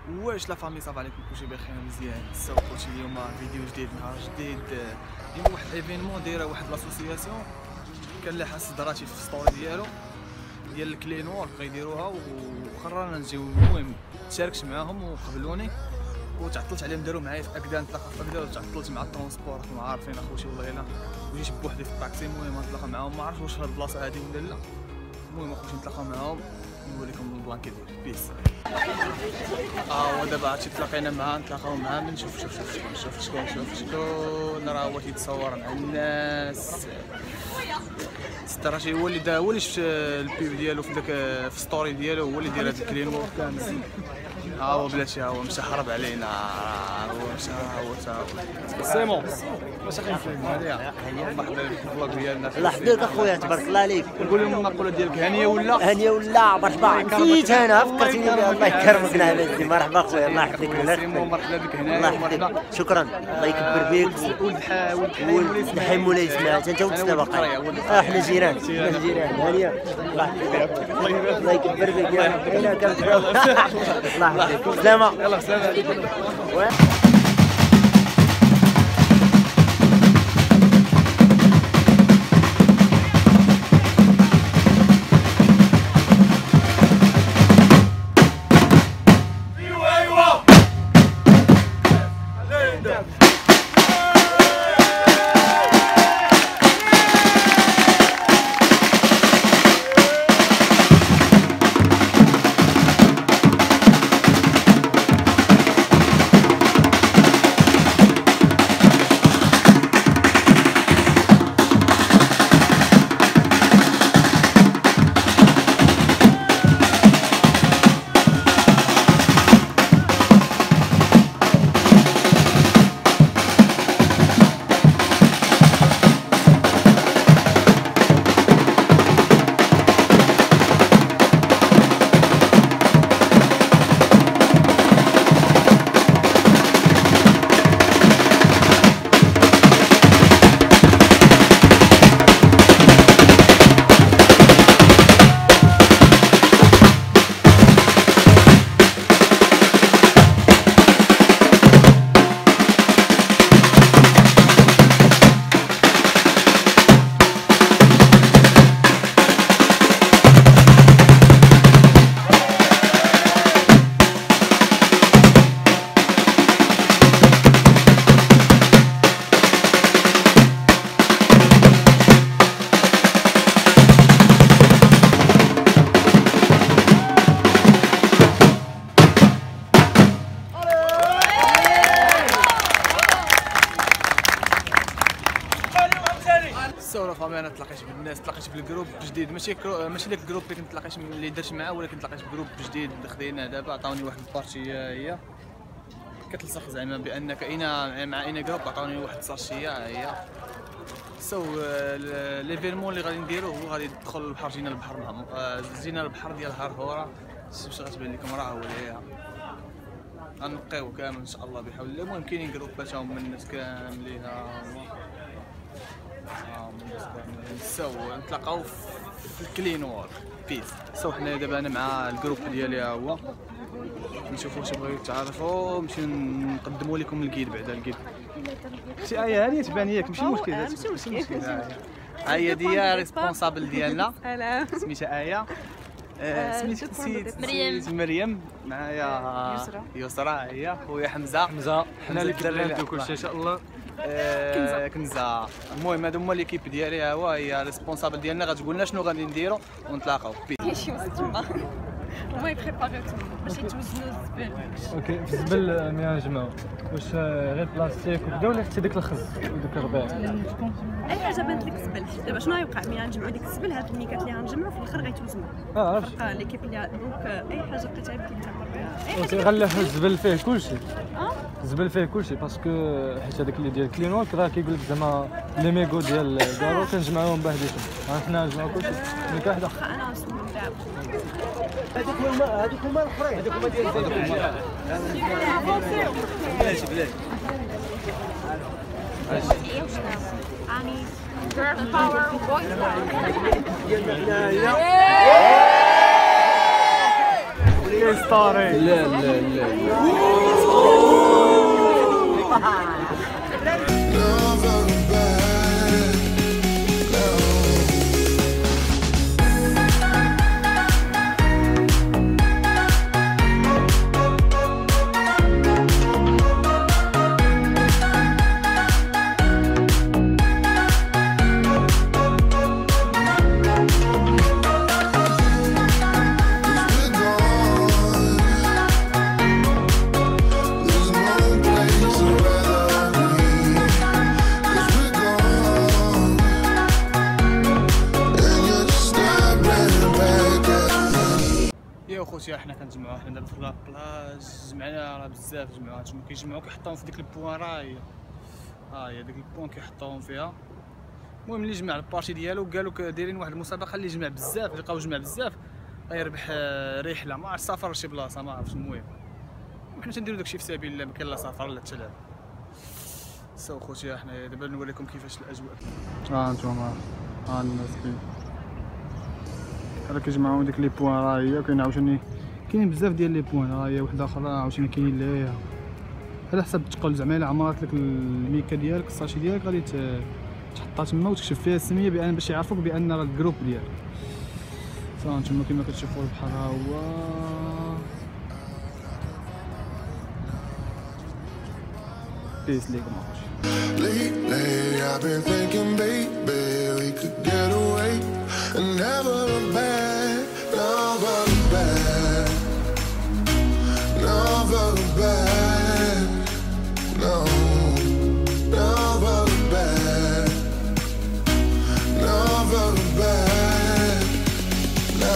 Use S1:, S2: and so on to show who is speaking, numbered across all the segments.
S1: واش لا فامي صافا عليكم كلشي بخير مزيان. ساو كلشي اليوم فيديو جديد نهار جديد. اليوم واحد ايفينمون دايره واحد لاسوسياسيون كان اللي حاس دراتي في ستوري ديالو ديال الكلينور بغا يديروها وقررنا نجيو. المهم تشاركت معاهم وقبلوني وتعطلت عليهم داروا معايا في اكدا نتلاقى في اكدا وتعطلت مع الترونسبور ما عارفين اخوتي والله الا وجيت بوحدي في الطاكسي. المهم نتلاقى معاهم ما عرفتش واش هاد البلاصه هادي ولا لا. المهم اخوتي نتلاقى معاهم نوريكم البلان كيدير. بيس. ودابا عرفتي تلاقينا معاه نتلاقاو معاه من شوف شكون راه هو تيتصور مع الناس. ستراشي هو اللي شفت البيب ديالو في داك في ستوري ديالو هو اللي داير هاد الكلينور كامل. هو بلاتي هو مشى هرب علينا. هو مشى سيمون واش غنفهم هذه الله يحفظك الفلوق ديالنا.
S2: الله يحفظك اخويا تبارك الله عليك.
S1: نقول لهم المقوله ديالك هانيه ولا
S2: هانيه ولا مرحبا نسيت انا فكرتيني بها. الله يكرمك نهار مرحبا اخويا الله يحفظك.
S1: مرحبا بك هنا.
S2: الله يحفظك شكرا الله يكبر بك. ولد حي مولاي سمعت انت وتسلا باقي احنا جيران هانيه. الله يحفظك الله يكبر بك يا هنا كانت الله يحفظك. سلامه
S1: يلا سلام. سورة فامي انا تلاقيت بالناس تلاقيت في الجروب جديد ماشي داك الجروب اللي كنت تلاقيت اللي درت معاه ولكن تلاقيت بجروب جديد خديناه دابا عطاوني واحد البارتيه هي كتلصق زعما بان كاينه مع اين جروب عطاوني واحد الساشيه هي سو ليفينمون اللي غادي نديرو هو غادي ندخل البحر. جينا البحر جينا البحر ديال هارهورا. شفتوا غتبان لكم راه هو ليها غنقيو كامل ان شاء الله بحول الله. المهم كاينين جروبات هما من الناس كاملين سو نتلاقاو في الكلينور. بيس. سو حنا دابا انا مع الجروب ديالي ها هو نشوفوا واش بغيتو تعرفوا نمشيو نقدموا لكم الكيد بعدا الكيد. شي ايه هانيه تبان ياك ماشي مشكل. ماشي مشكل. ها هي ديال ريسبونسابل ديالنا سميتها ايه. سميت مريم. معايا يسرى هي خويا حمزه
S3: حنا اللي كنبلانتو كلشي ان شاء الله.
S1: كنزه. المهم هادو هما ليكيب ديالي ها هو هي ريسبونسابل ديالنا غتقول لنا شنو غادي نديرو ونتلاقاو.
S4: شي وسطوبه هما يبريباريو باش يتوزنوا الزبل.
S3: اوكي في الزبل ملي نجمعو واش غير بلاستيك وكذا ولا حتى داك الخز وداك الربيع؟
S4: اي حاجه بانت لك الزبل. دابا شنو غيوقع ملي غنجمعوا ديك الزبل هاد الميكات اللي غنجمعوا في الاخر غيتوزنوا.
S3: عرفت
S4: ليكيب اللي دونك اي حاجه لقيتها يمكن تعمر بها.
S3: اوكي غنلاح الزبل فيه كلشي. الزبل فيه كلشي باسكو حيت هذاك اللي ديال كلينور راه كيقول لك زعما لي ميغو ديال كارو كنجمعوهم بوحديتهم. حنا نجمعوا كلشي ميكا وحده.
S4: انا نسولهم دابا.
S2: هذوك هما الاخرين هذوك هما ديال
S1: بلاش
S4: يعني girl power boy power.
S3: ستوري. لا لا لا
S1: خوتي. حنا كنجمعوا حنا دابا في لابلاج، جمعنا راه بزاف جمعوا، هانتوما كيجمعوا كيحطوهم في ديك البوان، راه هي ديك البوان كيحطوهم فيها. المهم اللي جمع البارتي ديالو قالوا دايرين واحد المسابقه اللي جمع بزاف، لقاو جمع بزاف غيربح رحله، ما عرفت سفر لشي بلاصه ما عرفتش. المهم وحنا تنديروا داكشي في سبيل الله، ما كاين لا سفر لا حتى لا. سو خوتي حنا دابا نوريكم كيفاش الاجواء. هانتوما الناس راه كيجمعوا ديك لي بوان، راه هي كاين عاوتاني كاين بزاف ديال لي بوان، راه هي وحده اخرى عاوتاني كاينين ليها على حسب الثقل. زعما الا عمرت لك الميكا ديالك الساشي ديالك غادي تحطها تما وتكتب فيها السميه بان باش يعرفوك بان راه الجروب ديالك. فهانتوما كما كتشوفوا البحر ها هو. بيس ليكم اخوتي.
S5: Lately I've been thinking, baby, we could get away and never look back, never look back, never look back, no, never look back, never look back, no.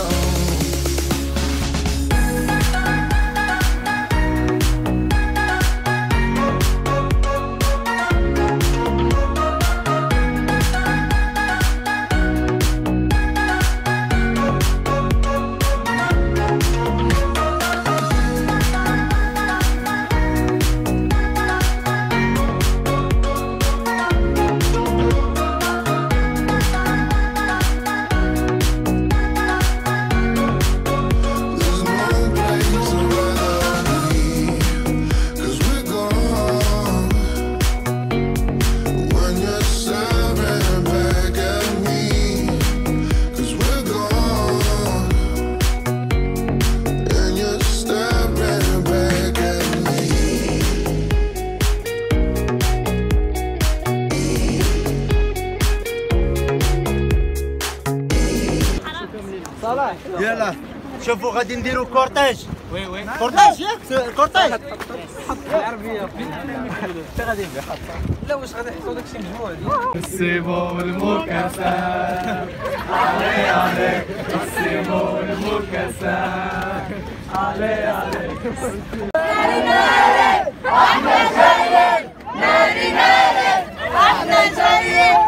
S2: يلا شوفوا غادي نديروا كورتاج. وي وي كورتاج ياك كورتاج. حط العربيه انت غادي نحط. لا واش غادي يحطوا داكشي مجموع ديال
S3: السيمو المكاسات علي عليك، السيمو المكاسات علي عليك.
S6: ناري ناري احنا جايين، ناري ناري احنا جايين.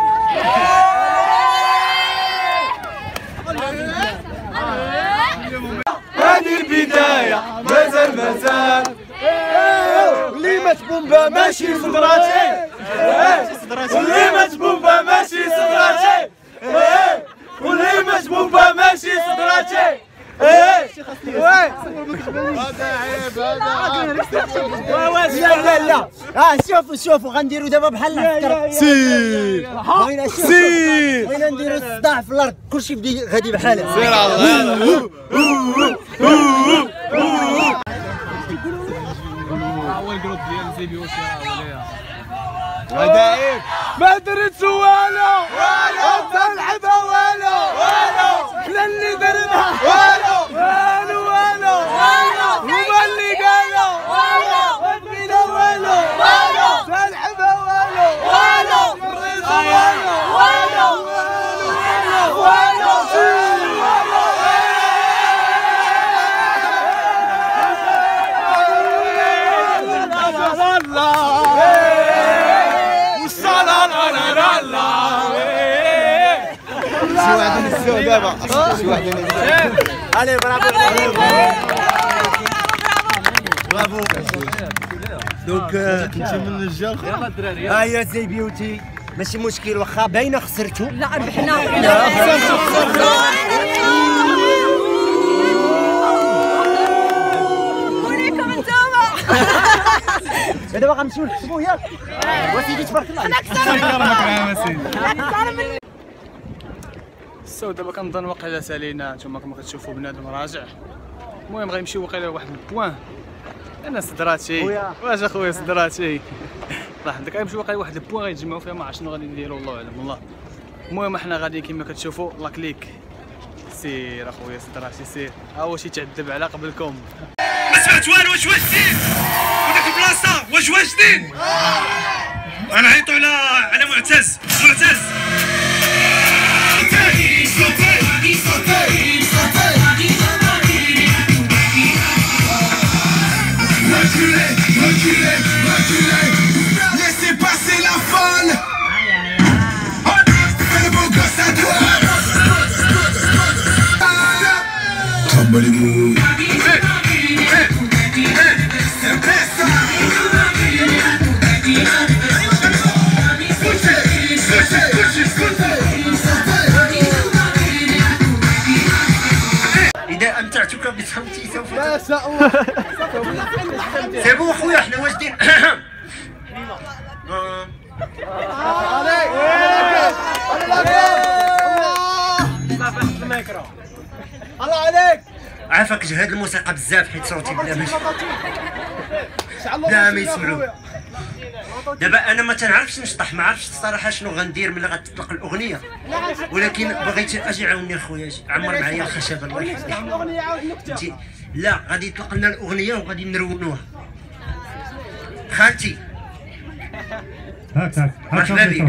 S3: هذه البداية مازال اللي مات بومبا ماشي صدراتي، واللي مات بومبا ماشي صدراتي، واللي مات بومبا ماشي صدراتي.
S2: لا لا شوفوا غنديروا دابا بحال العسكر. بغينا نديروا الصداع في الارض، كلشي غادي بحالها.
S3: سير الله.
S1: هو الجروب ديال زي بي وشي
S3: هذا ما درت والو، والو نلعبها والو، لا اللي درنا والو، والو هما اللي قالوا بينا والو، نلعبها والو، الريزة والو. شي واحد نسيو دابا، شي واحد نسيو. علي برافو برافو.
S2: دونك كنتي من الرجال ها هي زي بيوتي، ماشي مشكل واخا باينه خسرتو.
S4: لا ربحنا.
S2: دابا غنمشيو نحسبوا ياك وسيدي تبارك الله عليك.
S1: سو دابا كنظن واقيلا سالينا نتوما كما كتشوفوا بنادم راجع. المهم غيمشيو واقيلا لواحد البوان. انا صدراتي واش اخويا صدراتي الله يحفظك. غيمشيو واقيلا لواحد البوان غيتجمعوا فيها ما عرفت شنو غادي نديروا الله اعلم والله. المهم حنا غادي كما كتشوفوا لا كليك. سير اخويا صدراتي سير. ها هو شي تعذب على قبلكم.
S7: ما سمعت والو. واش جديد وداك البلاصه واش جديد. انا عيطوا على معتز.
S5: Laissez passer la folle. Fais le beau gosse à toi. Tremble les mouilles.
S2: إذا أمتعتك بصوتي سوف
S1: ما شاء الله.
S2: سيبو خويا حنا واجدين.
S1: الله عليك.
S2: عافاك جهاد الموسيقى بزاف حيت صوتي بلا ما يسمعوا. دابا انا ما تنعرفش نشطح، ما عرفتش الصراحه شنو غندير ملي غتطلق الاغنيه، ولكن بغيت اجي عاوني اخويا عمر معايا الخشب الله يحفظك. لا غادي يطلق لنا الاغنيه وغادي نرونوها. خالتي
S7: هاك
S2: مرحبا بك.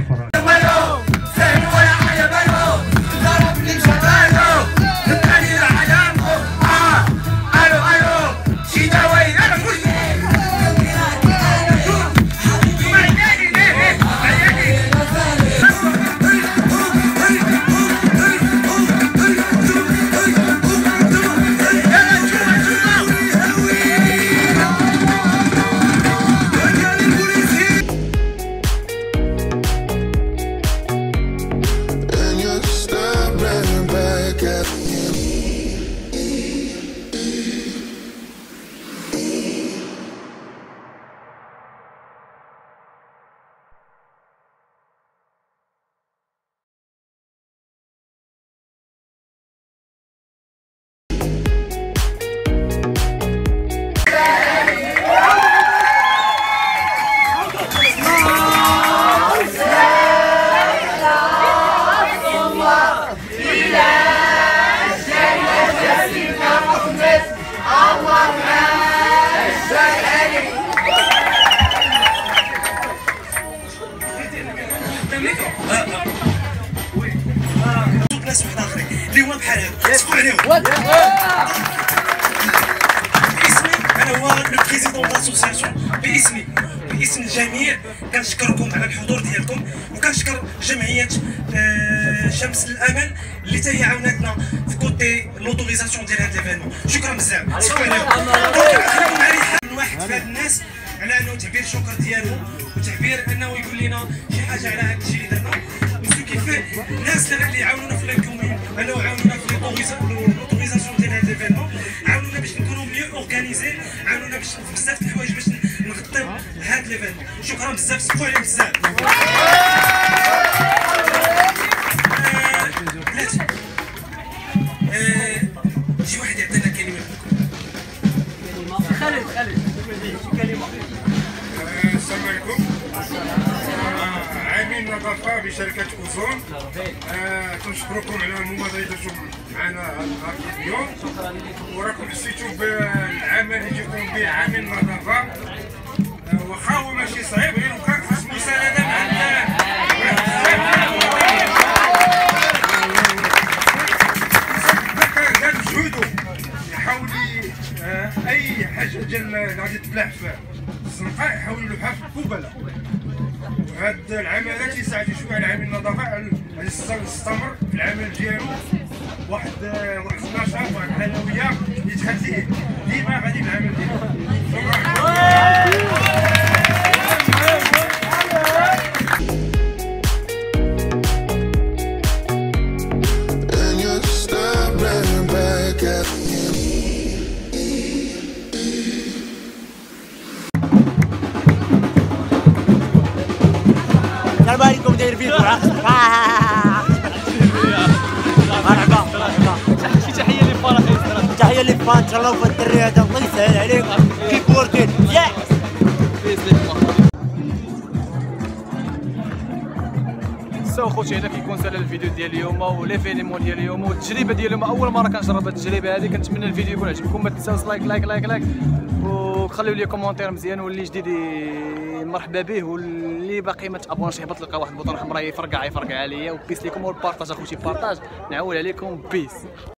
S7: ناس واحد اخرين اللي هو بحال هكا سمعوا عليهم. باسمي انا هو لو بريزيدون لاسوسياسيون. باسم الجميع كنشكركم على الحضور ديالكم، وكنشكر جمعيه شمس الامل اللي حتى هي عاونتنا في كوتي لوتوريزاسيون ديال هذا ليفينمون. شكرا بزاف. سمعوا عليهم. كنخليكم مع رحاب واحد في هذا الناس على انه تعبير الشكر ديالو وتعبير انه يقول لنا شي حاجه على هذا الشيء اللي درنا. الناس اللي يعاونونا في الكومين انه عاونونا في لوتوريزاسيون ديال هذا ليفينمون، عاونونا باش نكونوا ميو اورغانيزي، عاونونا باش بزاف د الحوايج باش نغطيو هذا ليفينمون. شكرا بزاف. سقفوا عليه بزاف. بلاتي شي واحد يعطينا كلمه.
S1: خالد شي كلمه.
S8: السلام عليكم. عامل نظافه بشركه اوزون. كنشكركم على مماثلتكم معنا هذا اليوم، وراكم حسيتوا بالعمل اللي يقوم به عامل نظافه. واخا هو ماشي صعيب، غير وكان خاص مسانده مع كان مجهودو يحاول اي حاجه ديال غادي تبلع في الزنقه يحاولوا يلوحها في القبله. هاد العملات يساعدوا شويه على عامل النظافه على يستمر في العمل ديالو. واحد النشاط واحد الحيويه اللي تخليه ديما غادي في العمل ديالو.
S2: مرحبا عليكم داير فيكم مرحبا
S1: شي تحيه للفان اخي
S2: تحيه للفان تشرفوا الدري هذا الله يسهل عليك كيب وركين يا
S1: سو خوتي هذا كيكون سالا الفيديو ديال اليوم وليفينيمون ديال اليوم والتجربه ديال اليوم اول مره كنجرب هذه التجربه هذه. كنتمنى الفيديو يكون عجبكم، ما تنساوش لايك وخليو لي كومونتير مزيان، واللي جديد مرحبا به، واللي باقي ما تابوناش يهبط لقى واحد البوطون حمراء يفرقع عليا. وبيس ليكم والبارطاج اخوتي، بارطاج نعول عليكم بيس.